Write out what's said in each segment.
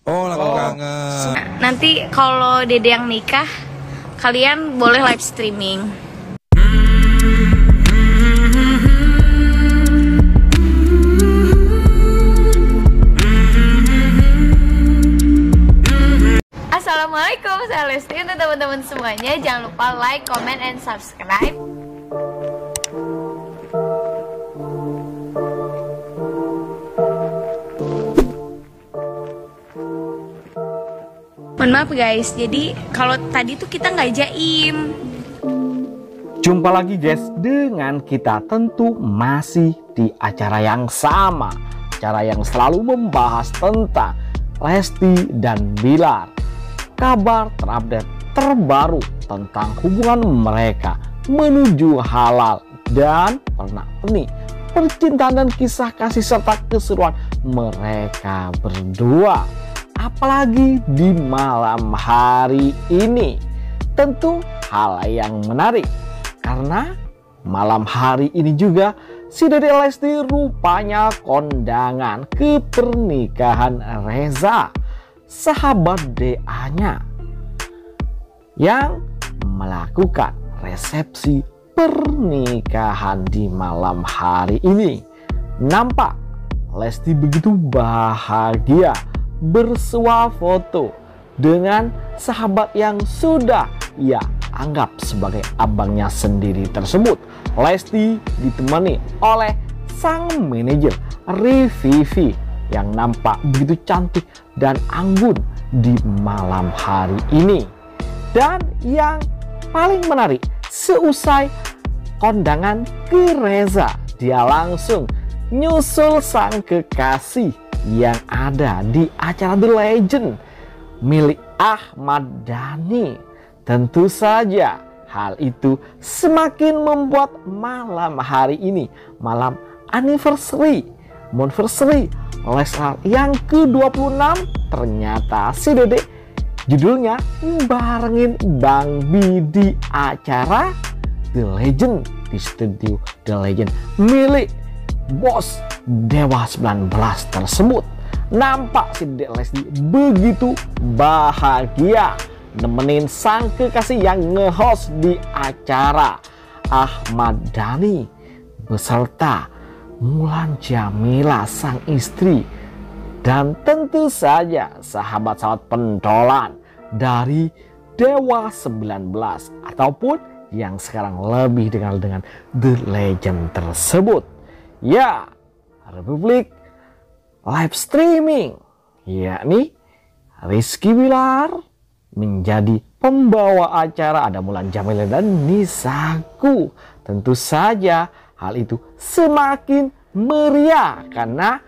Oh, lagi kangen. Nanti kalau Dede yang nikah, kalian boleh live streaming. Assalamualaikum, saya Lesti. Untuk teman-teman semuanya, jangan lupa like, comment, and subscribe. Mohon maaf guys, jadi kalau tadi tuh kita nggak jaim. Jumpa lagi guys dengan kita, tentu masih di acara yang sama. Acara yang selalu membahas tentang Lesti dan Bilar. Kabar terupdate terbaru tentang hubungan mereka menuju halal dan pernak-pernik, percintaan dan kisah kasih serta keseruan mereka berdua. Apalagi di malam hari ini, tentu hal yang menarik karena malam hari ini juga si Dede Lesti rupanya kondangan ke pernikahan Reza, sahabat DA-nya, yang melakukan resepsi pernikahan di malam hari ini. Nampak Lesti begitu bahagia bersuah foto dengan sahabat yang sudah ia anggap sebagai abangnya sendiri tersebut. Lesti ditemani oleh sang manajer Rivivi yang nampak begitu cantik dan anggun di malam hari ini. Dan yang paling menarik, seusai kondangan ke Reza, dia langsung nyusul sang kekasih yang ada di acara The Legend milik Ahmad Dhani. Tentu saja hal itu semakin membuat malam hari ini malam anniversary Leslar yang ke-26. Ternyata si Dede judulnya barengin Bang Bi di acara The Legend, di studio The Legend milik bos Dewa 19 tersebut. Nampak si Dede Lesti begitu bahagia nemenin sang kekasih yang nge-host di acara, Ahmad Dhani beserta Mulan Jamila sang istri, dan tentu saja sahabat-sahabat pentolan dari Dewa 19 ataupun yang sekarang lebih dikenal dengan The Legend tersebut. Ya, Republik live streaming, yakni Rizky Bilar menjadi pembawa acara, ada Mulan Jamila dan Nisaku. Tentu saja hal itu semakin meriah karena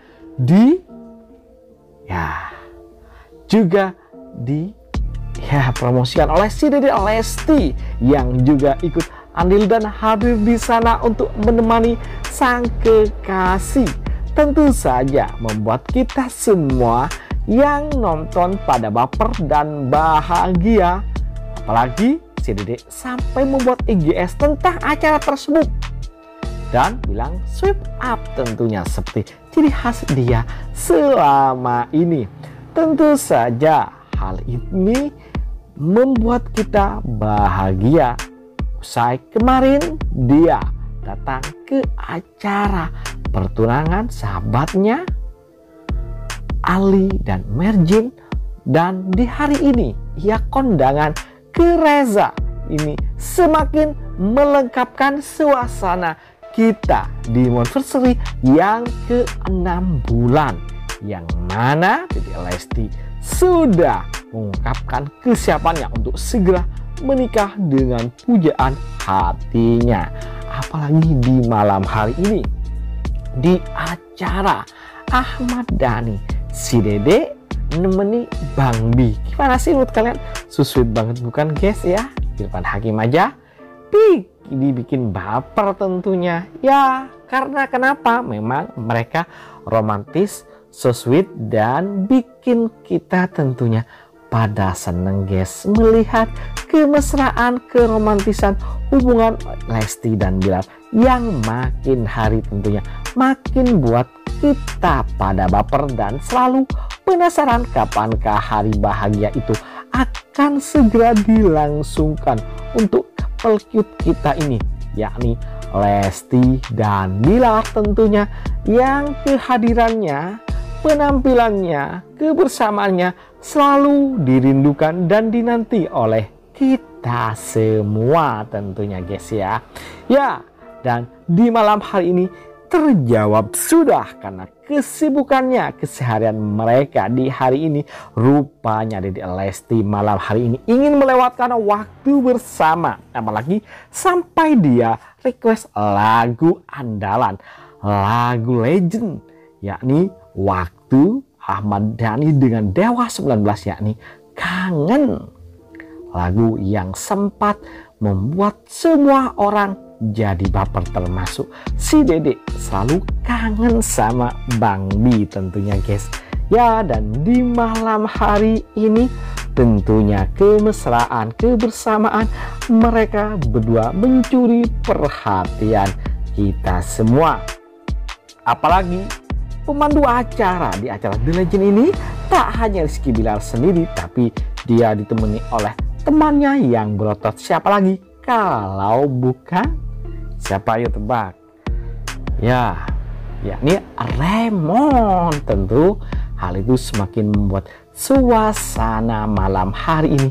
juga promosikan oleh si Dede Lesti yang juga ikut andil dan hadir di sana untuk menemani sang kekasih. Tentu saja membuat kita semua yang nonton pada baper dan bahagia. Apalagi si Dede sampai membuat IGS tentang acara tersebut dan bilang swipe up, tentunya seperti ciri khas dia selama ini. Tentu saja hal ini membuat kita bahagia. Usai kemarin dia datang ke acara pertunangan sahabatnya Ali dan Merjin, dan di hari ini ia kondangan ke Reza. Ini semakin melengkapkan suasana kita di anniversary yang ke-6 bulan, yang mana Dede Lesti sudah mengungkapkan kesiapannya untuk segera menikah dengan pujaan hatinya. Apalagi di malam hari ini di acara Ahmad Dhani, si Dede nemeni Bang Bi. Gimana sih menurut kalian? Sweet banget bukan guys ya? Irfan Hakim aja dibikin baper tentunya. Ya karena kenapa? Memang mereka romantis, so sweet, dan bikin kita tentunya pada seneng guys melihat kemesraan, keromantisan hubungan Lesti dan Bilar yang makin hari tentunya makin buat kita pada baper dan selalu penasaran kapankah hari bahagia itu akan segera dilangsungkan untuk couple cute kita ini, yakni Lesti dan Bilar tentunya, yang kehadirannya, penampilannya, kebersamaannya selalu dirindukan dan dinanti oleh kita semua tentunya guys ya. Ya, dan di malam hari ini terjawab sudah karena kesibukannya, keseharian mereka di hari ini. Rupanya Dedek Lesti malam hari ini ingin melewatkan waktu bersama, apalagi sampai dia request lagu andalan, lagu legend, yakni Waktu Ahmad Dhani dengan Dewa 19, yakni Kangen. Lagu yang sempat membuat semua orang jadi baper, termasuk si Dedek selalu kangen sama Bang Bi tentunya guys ya. Dan di malam hari ini tentunya kemesraan, kebersamaan mereka berdua mencuri perhatian kita semua. Apalagi pemandu acara di acara The Legend ini tak hanya Rizky Bilar sendiri, tapi dia ditemani oleh temannya yang berotot. Siapa lagi kalau bukan, siapa ayo tebak? Ya, yakni Remon. Tentu hal itu semakin membuat suasana malam hari ini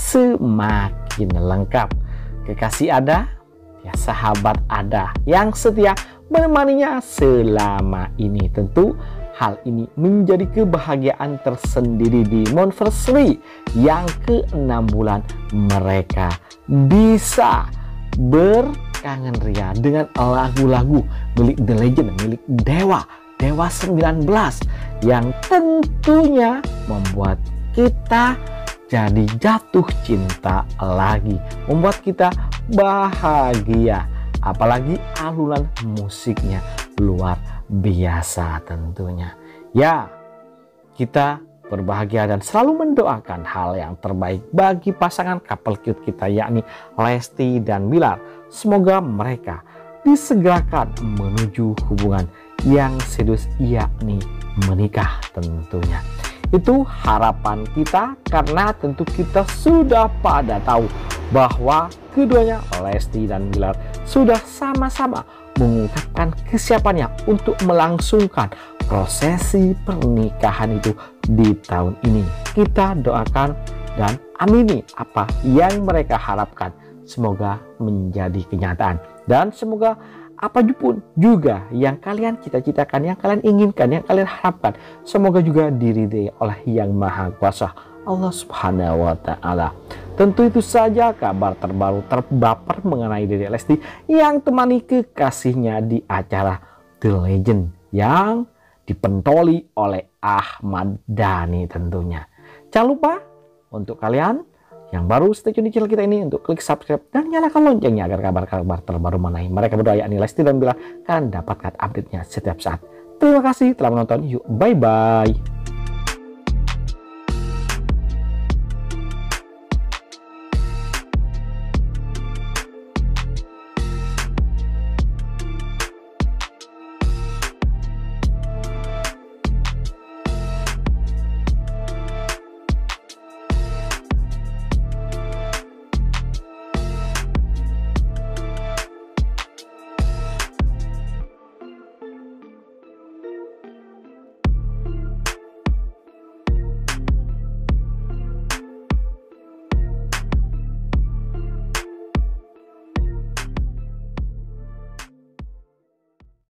semakin lengkap. Kekasih ada, ya sahabat ada yang setia menemaninya selama ini. Tentu hal ini menjadi kebahagiaan tersendiri di Monversary yang ke-6 bulan mereka bisa berkangen ria dengan lagu-lagu milik The Legend, milik Dewa 19, yang tentunya membuat kita jadi jatuh cinta lagi, membuat kita bahagia. Apalagi alunan musiknya luar biasa tentunya. Ya, kita berbahagia dan selalu mendoakan hal yang terbaik bagi pasangan couple cute kita, yakni Lesti dan Bilar. Semoga mereka disegerakan menuju hubungan yang serius, yakni menikah tentunya. Itu harapan kita, karena tentu kita sudah pada tahu bahwa keduanya, Lesti dan Bilar, sudah sama-sama mengungkapkan kesiapannya untuk melangsungkan prosesi pernikahan itu di tahun ini. Kita doakan dan amini apa yang mereka harapkan, semoga menjadi kenyataan. Dan semoga apapun juga yang kalian cita-citakan, yang kalian inginkan, yang kalian harapkan, semoga juga diridhai oleh Yang Maha Kuasa, Allah Subhanahu wa Ta'ala. Tentu itu saja kabar terbaru terbaper mengenai Dedek Lesti yang temani kekasihnya di acara The Legend yang dipentoli oleh Ahmad Dhani tentunya. Jangan lupa untuk kalian yang baru stay tune di channel kita ini untuk klik subscribe dan nyalakan loncengnya agar kabar-kabar terbaru mengenai mereka berdua, yakni Lesti dan Bilar, kalian dapatkan update-nya setiap saat. Terima kasih telah menonton. Yuk, bye-bye.